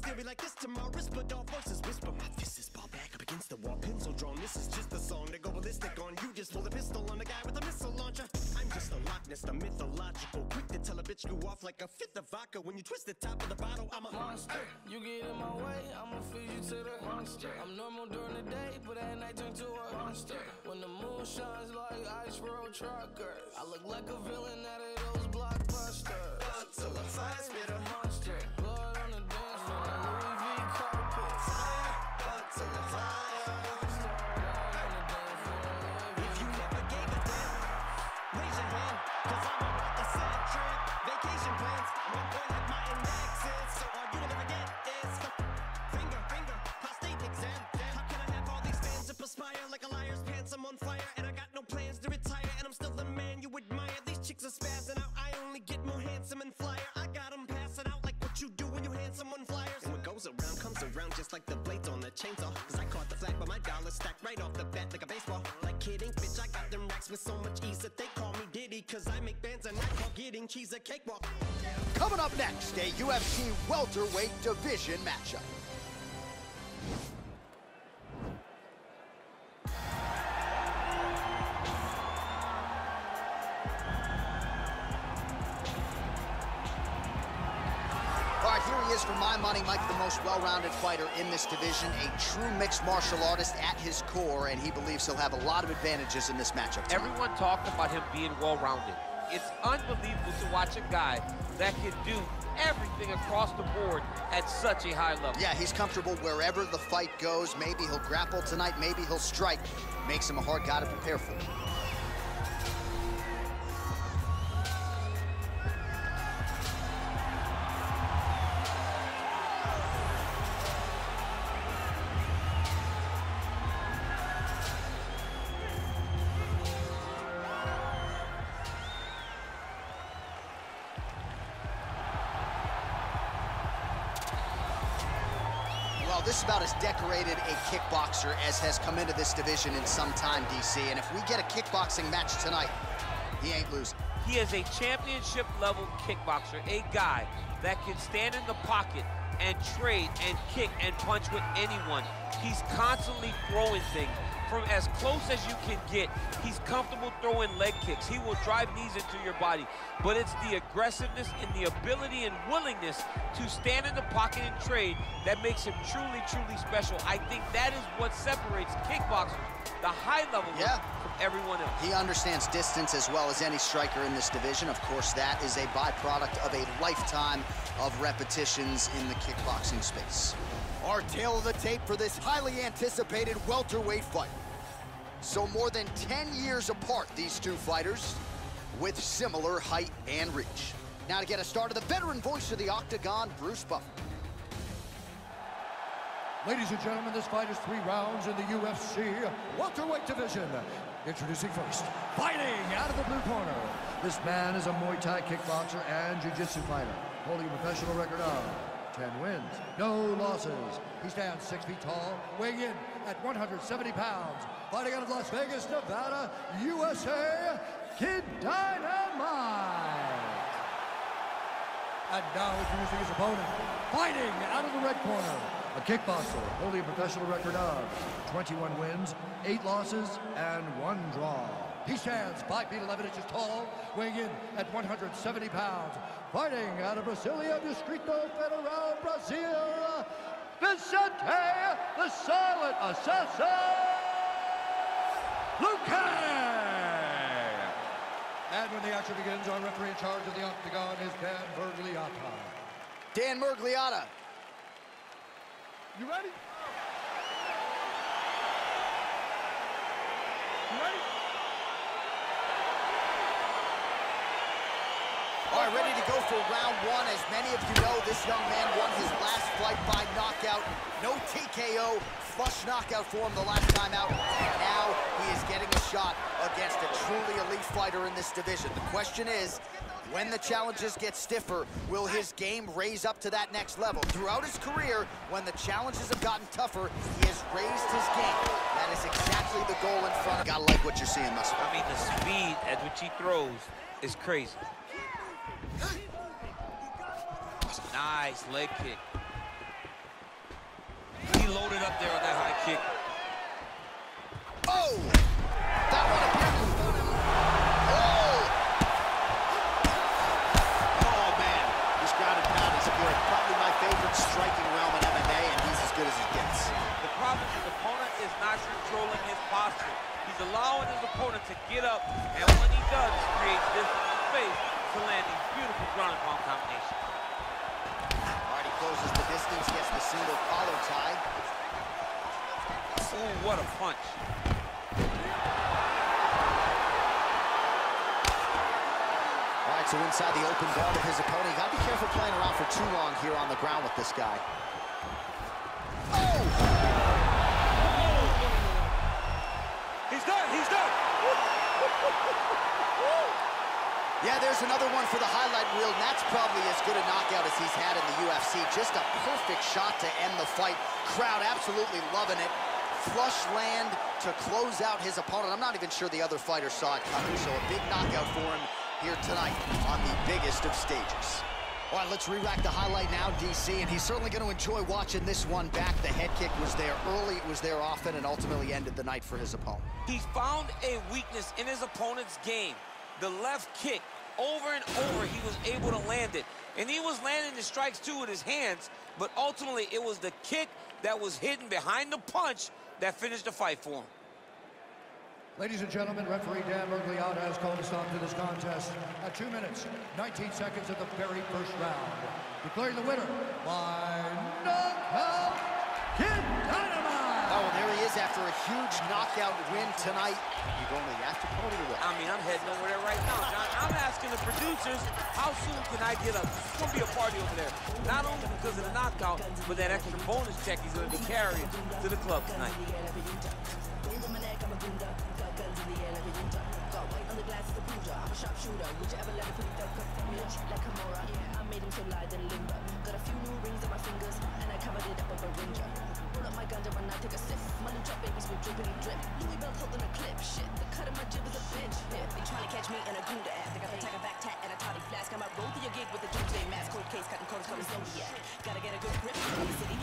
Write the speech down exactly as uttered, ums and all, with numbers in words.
theory like this to my wrist, but all voices whisper. My fist is ball back up against the wall, pencil drawn. This is just a song to go ballistic on. You just pull a pistol on a guy with a missile launcher. I'm just a Loch Ness, the mythological. Quick to tell a bitch go off like a fifth of vodka. When you twist the top of the bottle, I'm a monster. You get in my way, I'ma feed you to the monster. I'm normal during the day, but at night turn to a monster. When the moon shines like ice road truckers, I look like a villain out of those blockbusters. Until the fire spit a Monster, blood on the dance floor, Louis V carpet. until the fire. If you never gave a damn, raise your hand, cause I'm about to set trip. Vacation plans, one point at my indexes. So all you will ever get is finger, finger, prostate exam. How can I have all these fans that perspire like a liar's pants? I'm on fire and I got no plans to retire. And I'm still the man you admire. These chicks are spazzing out. I only get more handsome and flyer. I got them passing out like what you do when you hand someone flyers. And what goes around comes around just like the blades on the chainsaw. Cause I caught the flag, but my dollar stacked right off the bat like a baseball. Like kidding, bitch, I got them racks with so much ease that they call me Diddy. Cause I make bands and I call getting cheese a cakewalk. Coming up next, a U F C welterweight division matchup. All right, here he is, for my money, Mike, the most well-rounded fighter in this division, a true mixed martial artist at his core, and he believes he'll have a lot of advantages in this matchup tonight. Everyone talked about him being well-rounded. It's unbelievable to watch a guy that can do everything across the board at such a high level. Yeah, he's comfortable wherever the fight goes. Maybe he'll grapple tonight, maybe he'll strike. Makes him a hard guy to prepare for. This is about as decorated a kickboxer as has come into this division in some time, D C. And if we get a kickboxing match tonight, he ain't losing. He is a championship-level kickboxer, a guy that can stand in the pocket and trade and kick and punch with anyone. He's constantly throwing things from as close as you can get. He's comfortable throwing leg kicks. He will drive knees into your body. But it's the aggressiveness and the ability and willingness to stand in the pocket and trade that makes him truly, truly special. I think that is what separates kickboxers, the high level, yeah, from everyone else. He understands distance as well as any striker in this division. Of course, that is a byproduct of a lifetime of repetitions in the kickboxing space. Our tail of the tape for this highly anticipated welterweight fight. So more than ten years apart, these two fighters, with similar height and reach. Now to get us started, the veteran voice of the Octagon, Bruce Buffer. Ladies and gentlemen, this fight is three rounds in the U F C welterweight division. Introducing first, fighting out of the blue corner. This man is a Muay Thai kickboxer and jiu-jitsu fighter, holding a professional record of ten wins, no losses. He stands six feet tall, weighing in at one hundred seventy pounds. Fighting out of Las Vegas, Nevada, U S A, Kid Dynamite. And now introducing his opponent, fighting out of the red corner, a kickboxer holding a professional record of twenty-one wins, eight losses, and one draw. He stands five feet eleven inches tall, weighing in at one hundred seventy pounds. Fighting out of Brasilia, Distrito Federal, Brazil, Vicente, the Silent Assassin, Luque! And when the action begins, our referee in charge of the Octagon is Dan Miragliotta. Dan Miragliotta. You ready? You ready? All right, ready to go for round one. As many of you know, this young man won his last fight by knockout. No T K O, flush knockout for him the last time out. And now he is getting a shot against a truly elite fighter in this division. The question is, when the challenges get stiffer, will his game raise up to that next level? Throughout his career, when the challenges have gotten tougher, he has raised his game. That is exactly the goal in front of him. Gotta like what you're seeing, Muscle. I mean, the speed at which he throws is crazy. Nice leg kick. He loaded up there on that high kick. Oh! That one appeared to... Oh! Oh, man. This ground and pound is good. Probably my favorite striking realm in M M A, and he's as good as he gets. The problem is his opponent is not controlling his posture. He's allowing his opponent to get up, and when he does, he creates this space to land these beautiful ground and pound combinations. All right, he closes the distance, gets the single collar tie. Ooh, what a punch. All right, so inside the open guard of his opponent. You got to be careful playing around for too long here on the ground with this guy. Oh! He's done, he's done. Yeah, there's another one for the highlight reel, and that's probably as good a knockout as he's had in the U F C. Just a perfect shot to end the fight. Crowd absolutely loving it. Flush land to close out his opponent. I'm not even sure the other fighter saw it coming, so a big knockout for him here tonight on the biggest of stages. All right, let's re-rack the highlight now, D C, and he's certainly going to enjoy watching this one back. The head kick was there early, it was there often, and ultimately ended the night for his opponent. He's found a weakness in his opponent's game. The left kick, over and over, he was able to land it. And he was landing the strikes, too, with his hands, but ultimately it was the kick that was hidden behind the punch that finished the fight for him. Ladies and gentlemen, referee Dan Mergliata has called a stop to this contest at two minutes, nineteen seconds of the very first round. Declaring the winner by knockout, Kid Dynamite! Oh, and there he is after a huge knockout win tonight. You going to the after party or what? I mean, I'm heading over there right now, John. I'm asking the producers, how soon can I get up? It's going to be a party over there. Not only because of the knockout, but that extra bonus check he's going to be carrying to the club tonight. Catch me in a Gouda ass. They got the tiger back tat and a toddy flask. I might roll through your gig with a doomsday mask, cold case, cutting corners, coming Zodiac. Gotta get a good grip on the city.